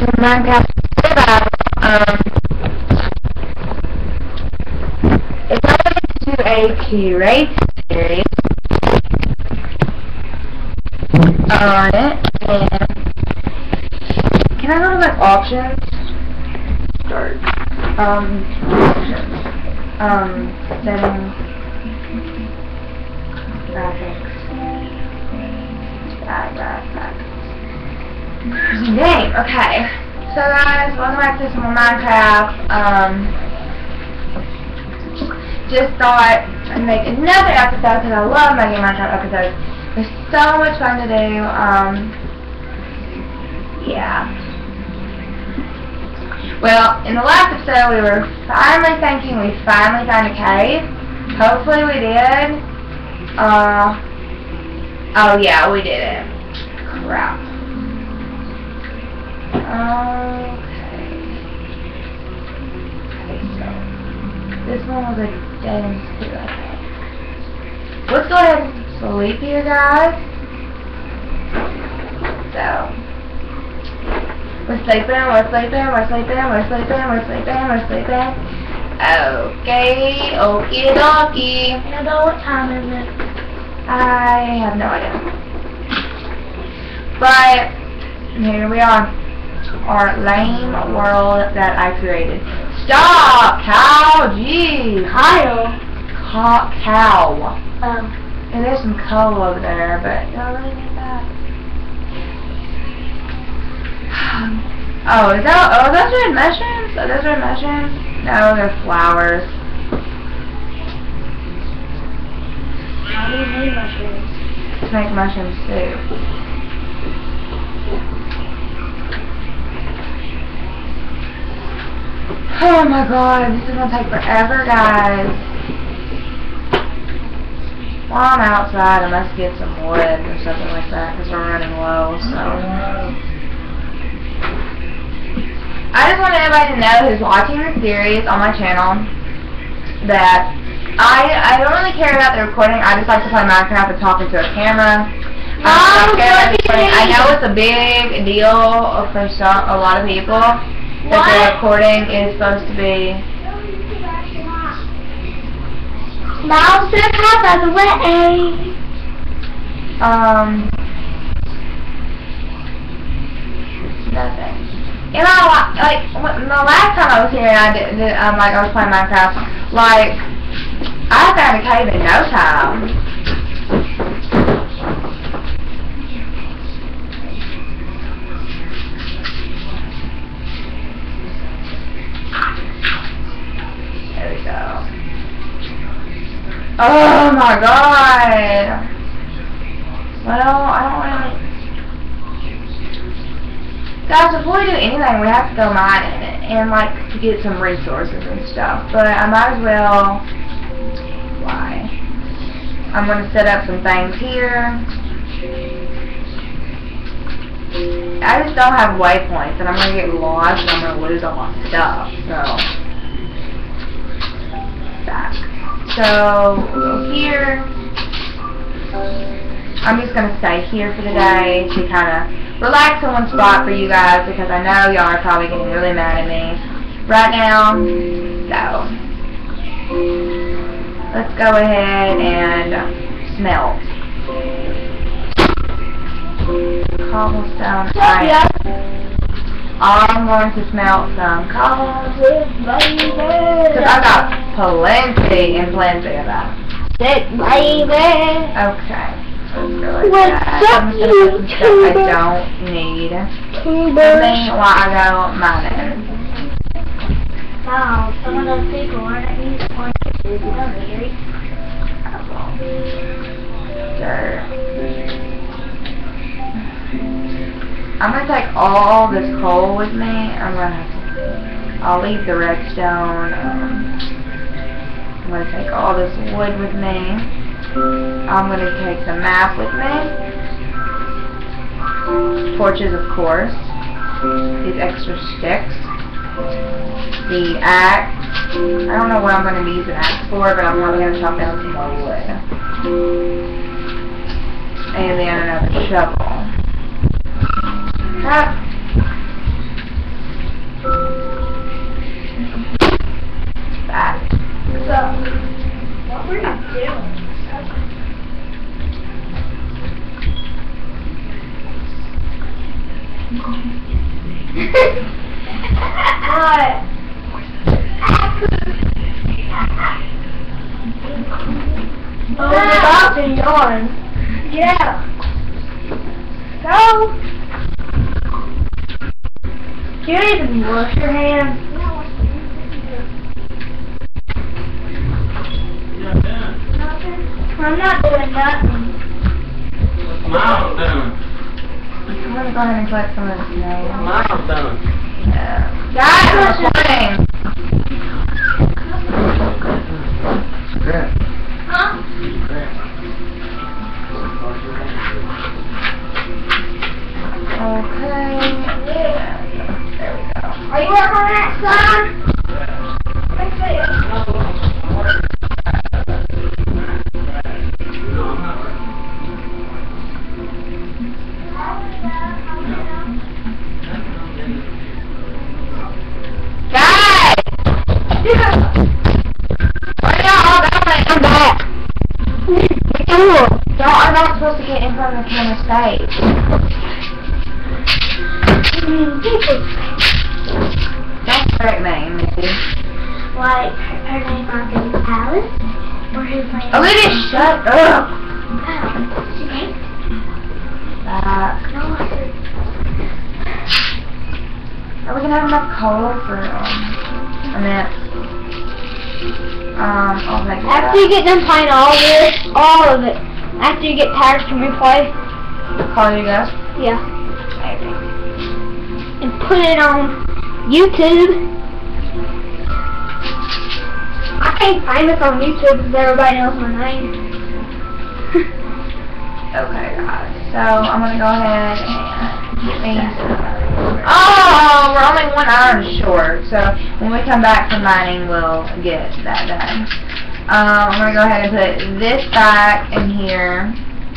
Minecraft survival. It's going to a curate series on it, and can I go to like options? Start. Options. Settings. Graphics. Game. Okay. So guys, welcome back to some more Minecraft. Just thought I'd make another episode because I love making Minecraft episodes. There's so much fun to do. Yeah. Well, in the last episode we were finally thinking we finally found a cave. Hopefully we did. Oh yeah, we did it. Crap. Okay, so this one was a dead end too, I think. Let's go ahead and sleep here, guys. So we're sleeping, we're sleeping, we're sleeping, we're sleeping, we're sleeping, we're sleeping. Okay, okie dokie. I don't know what time is it. I have no idea. But here we are. Our lame world that I created. Stop! Cow! Jeez! Kyle. Cow. Oh. And there's some coal over there, but do I really need that? Oh, is that, oh, those red mushrooms? Are those red mushrooms? No, they're flowers. How do you need mushrooms? To make mushroom soup. Oh my god, this is gonna take forever, guys. While I'm outside, I must get some wood or something like that because we're running low, so. I just want everybody to know who's watching this series on my channel that I don't really care about the recording. I just like to play Minecraft and talk into a camera. I know it's a big deal for a lot of people. That the recording is supposed to be. Mouse and half by the way. Nothing. You know, like the last time I was here, I was playing Minecraft. Like, I found a cave in no time. Oh my god! Well, I don't really... Guys, before we do anything, we have to go mining and, like, to get some resources and stuff. But I might as well... Why? I'm going to set up some things here. I just don't have waypoints, and I'm going to get lost, and I'm going to lose all my stuff, so... Back. So, we'll go here. I'm just going to stay here for the day to kind of relax in one spot for you guys because I know y'all are probably getting really mad at me right now. So, let's go ahead and smelt. Cobblestone iron. I'm going to smelt some cobblestone because I got plenty and plenty of that. Baby. Okay. Let's go like What's that. up, I'm just going to put some stuff I YouTuber? don't need. Tubers. While I go mining. Wow, some of those people aren't on YouTube. You know, Larry. Dirt. I'm going to take all this coal with me. I'll leave the redstone. I'm going to take all this wood with me. I'm going to take the map with me. Torches, of course. These extra sticks. The axe. I don't know what I'm going to be using the axe for, but I'm probably going to chop down some more wood. And then another shovel. What? Oh, you're about to yawn. Get out. Go. Do you need to wash your hands? I'm not doing nothing. What's Miles doing? I'm gonna go ahead and collect some of this nails. Miles doing? Guys, I'm recording. Crap. Huh? Crap. Okay. There we go. Are you working on that, son? Let's see it. Guys! Where y'all all going? I'm back. Y'all are not supposed to get in front of the camera stage. Don't correct me, Missy. Like, her name might be Alice, or his name Olivia, shut up! She named Back. No, I said, Are we gonna have enough coal for, a minute? I'll make it after you get done playing all of it, after you get tired, can we play? Call you guys? Yeah. Maybe. And put it on YouTube. I ain't famous on YouTube because everybody knows my name. Okay, guys. So, I'm gonna go ahead and get these. Oh, we're only 1 hour short. So, when we come back from mining, we'll get that done. I'm gonna go ahead and put this back in here.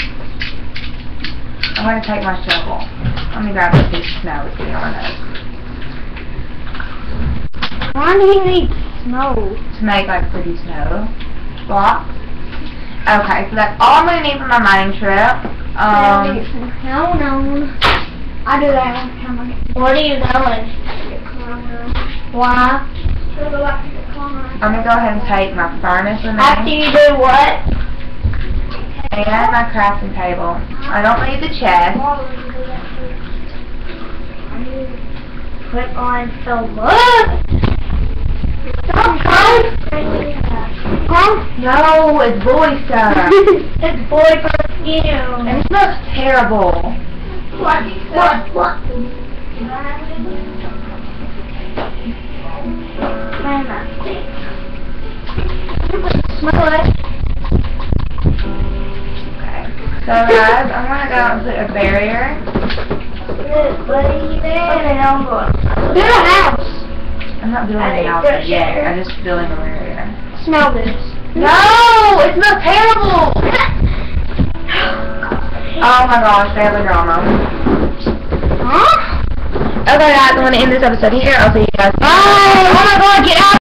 I'm gonna take my shovel. Let me grab a piece of snow with me on it. Why do you need snow? To make like pretty snow blocks. Okay, so that's all I'm gonna need for my mining trip. No. I do that every time I get. What are you doing? Why? To go back to the corner. I'm gonna go ahead and take my furnace with After me you do what? and my crafting table. I don't need the chest. Click on so much. Stop, huh? No, it's boy stuff. It's boy perfume. And it smells terrible. What? Man, that stinks. Smell it. Okay. So guys, I'm gonna go and put a barrier. Okay, now I'm going. Build a house. I'm not building a house yet. I'm just building a barrier. Smell this. No! It smells terrible! Oh my gosh, family drama. Huh? Okay guys, I'm gonna end this episode here. I'll see you guys. Bye! Oh my god, get out!